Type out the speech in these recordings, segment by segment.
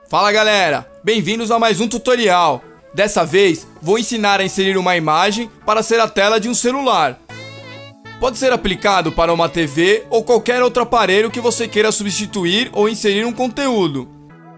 Fala galera, bem-vindos a mais um tutorial. Dessa vez vou ensinar a inserir uma imagem para ser a tela de um celular. Pode ser aplicado para uma TV ou qualquer outro aparelho que você queira substituir ou inserir um conteúdo.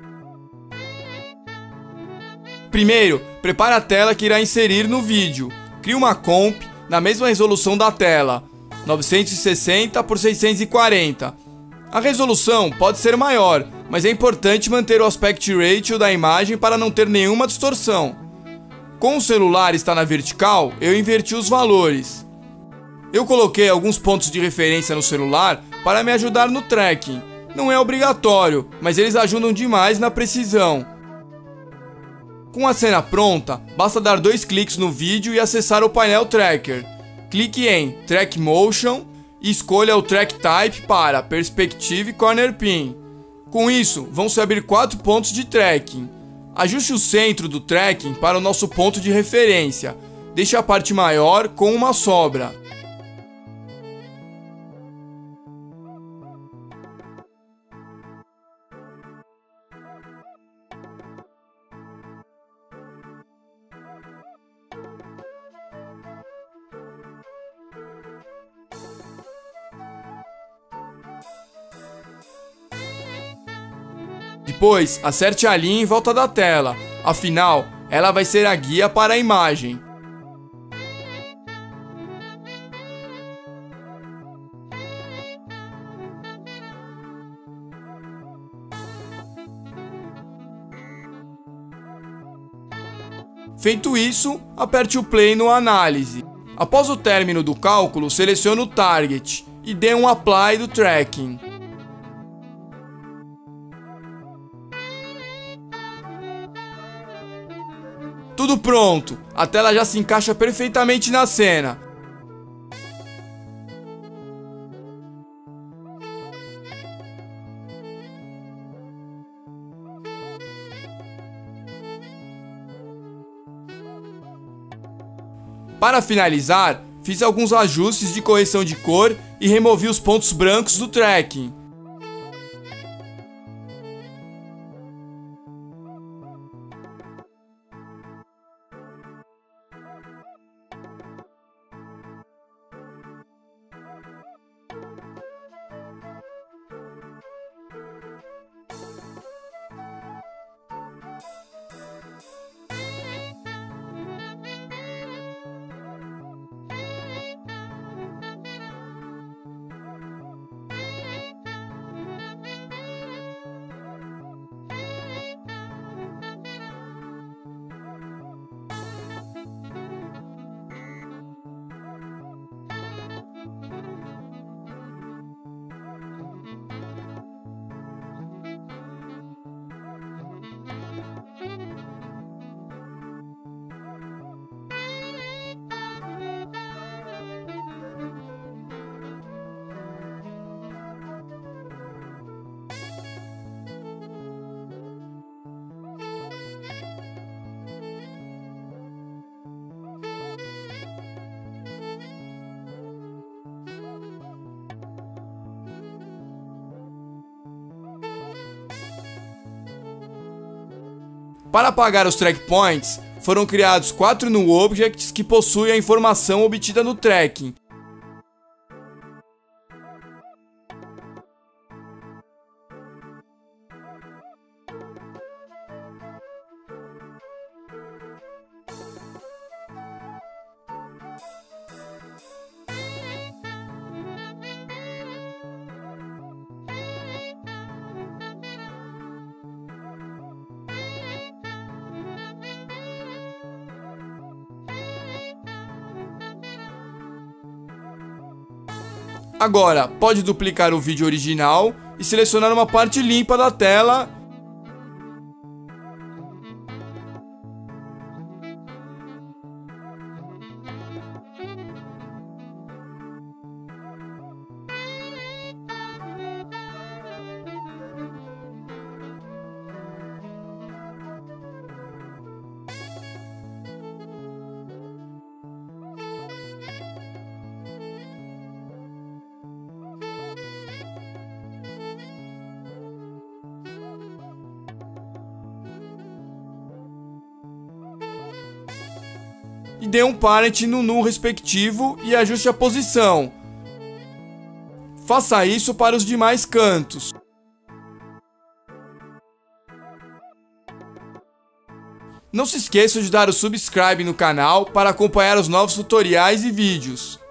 Primeiro, prepare a tela que irá inserir no vídeo. Crie uma comp na mesma resolução da tela, 960 por 640. A resolução pode ser maior, mas é importante manter o aspect ratio da imagem para não ter nenhuma distorção. Como o celular está na vertical, eu inverti os valores. Eu coloquei alguns pontos de referência no celular para me ajudar no tracking. Não é obrigatório, mas eles ajudam demais na precisão. Com a cena pronta, basta dar 2 cliques no vídeo e acessar o painel Tracker. Clique em Track Motion e escolha o Track Type para Perspective Corner Pin. Com isso, vão se abrir 4 pontos de tracking. Ajuste o centro do tracking para o nosso ponto de referência. Deixe a parte maior com uma sobra. Depois, acerte a linha em volta da tela, afinal, ela vai ser a guia para a imagem. Feito isso, aperte o play no Análise. Após o término do cálculo, selecione o Target e dê um Apply do Tracking. Tudo pronto, a tela já se encaixa perfeitamente na cena. Para finalizar, fiz alguns ajustes de correção de cor e removi os pontos brancos do tracking. Para apagar os track points, foram criados 4 new objects que possuem a informação obtida no tracking. Agora, pode duplicar o vídeo original e selecionar uma parte limpa da tela. e dê um parent no nu respectivo e ajuste a posição. Faça isso para os demais cantos. Não se esqueça de dar o subscribe no canal para acompanhar os novos tutoriais e vídeos.